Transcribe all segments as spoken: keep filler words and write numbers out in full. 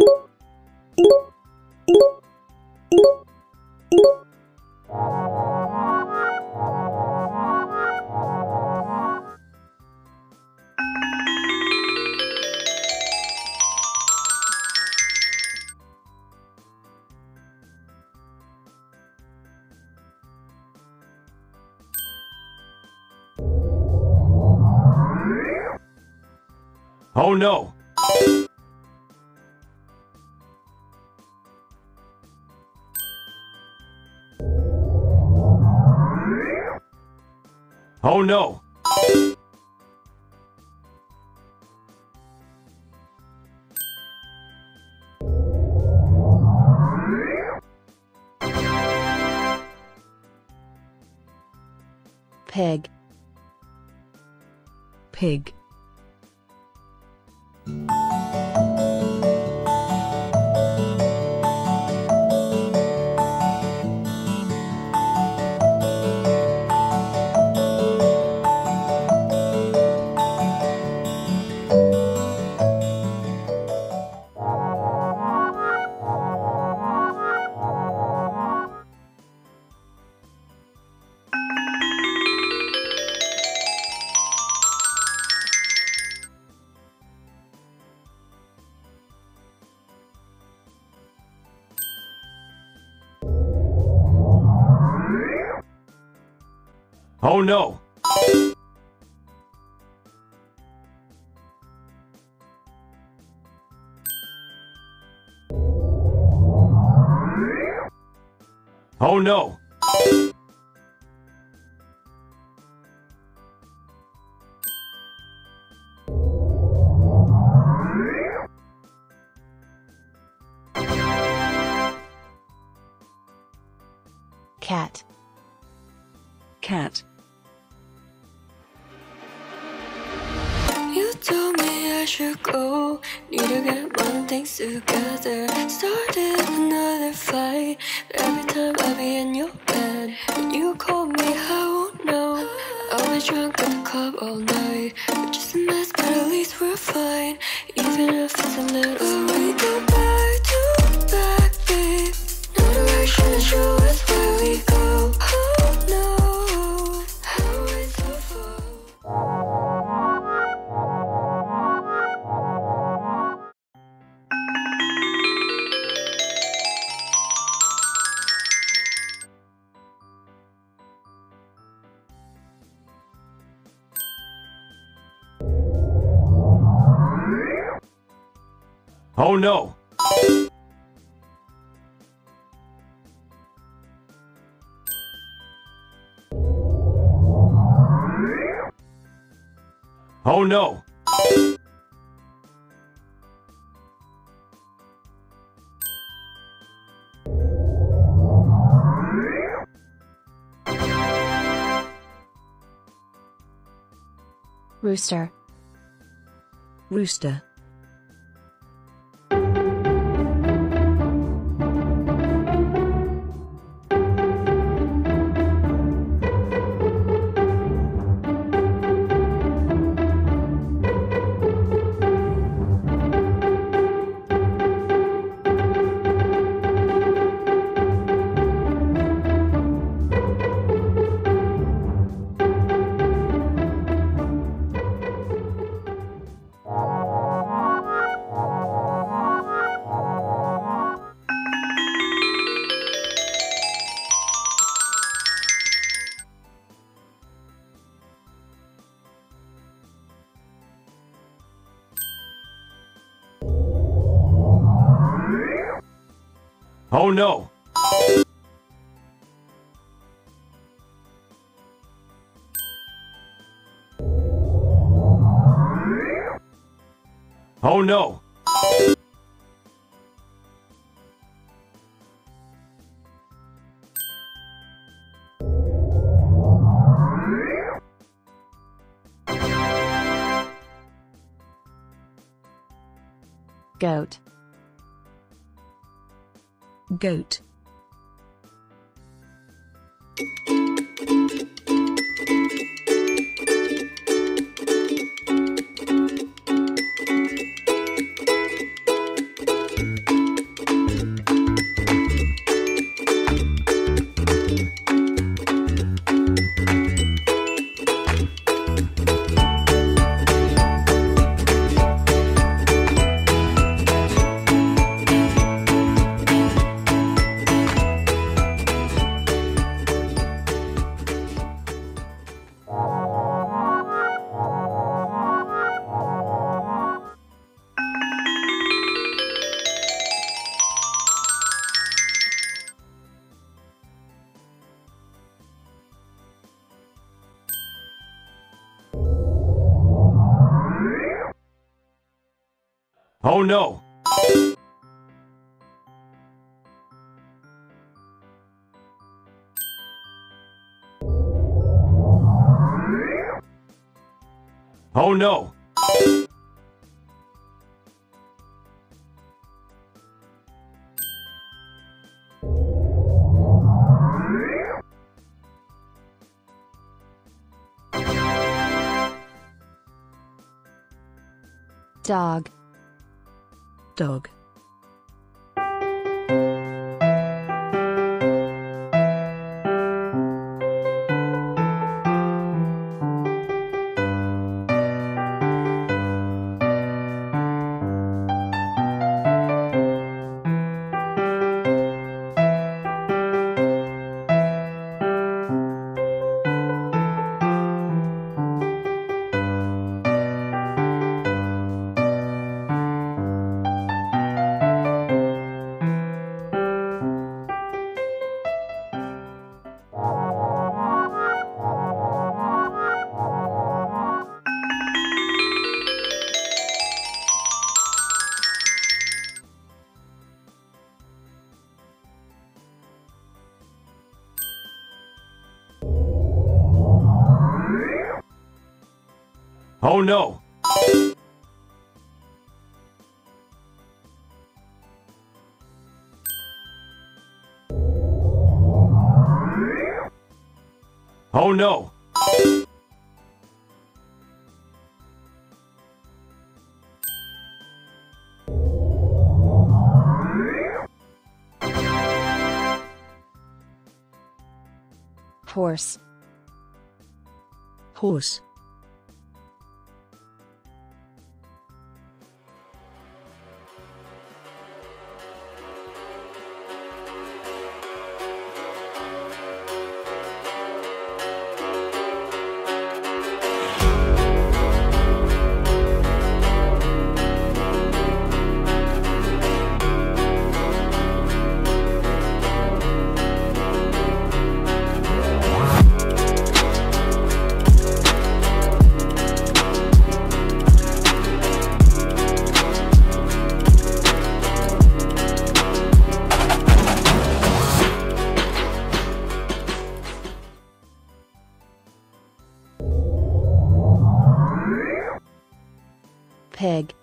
Oh no! Oh no! Pig. Pig. Oh no! Oh no! Cat. Cat. You told me I should go. Need to get one things together. Started another fight. But every time I be in your bed, when you call me, I won't know. I'll be drunk at the club all night. We're just a mess, but at least we're fine. Even if it's a little. So we go back to back, babe. No direction to show us where we go. Oh no, how is so far? Oh no! Oh no! Rooster. Rooster. Oh no! Oh no! Goat. Goat. Oh no! Oh no! Dog. Dog. Oh no! Oh no! Horse. Horse. Pig.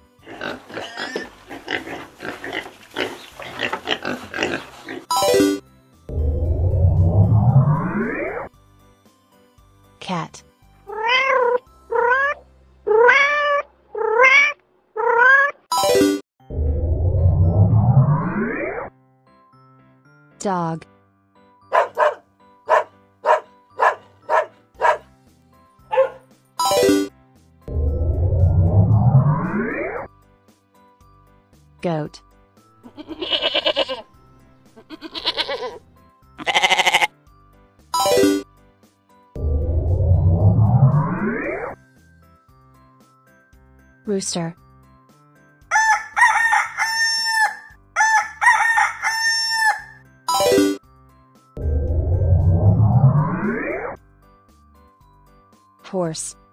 Cat. Dog. Goat. Rooster. Horse.